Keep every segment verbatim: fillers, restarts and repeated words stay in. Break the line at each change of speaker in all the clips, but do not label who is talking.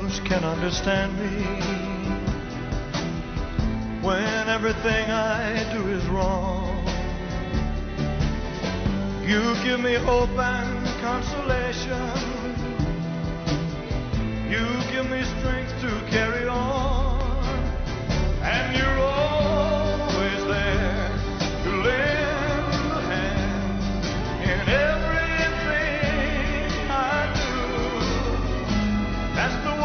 knows can understand me when everything I do is wrong. You give me hope and consolation. You give me strength to carry on, and you're always there to lend a hand in everything I do. That's the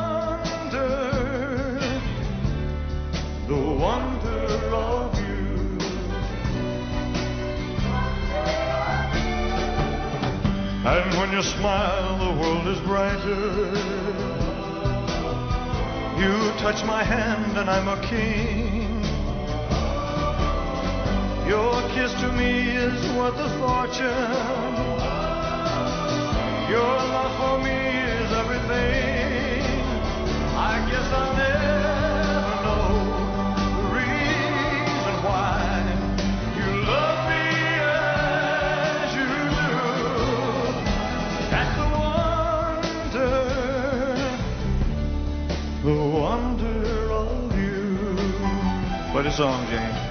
wonder, the wonder of you. And when you smile, the world is brighter. You touch my hand and I'm a king. Your kiss to me is worth a fortune. Your love for me is everything. I guess I'll never know the reason why you love me as you do. That's the wonder, the wonder of you. Play the song, James.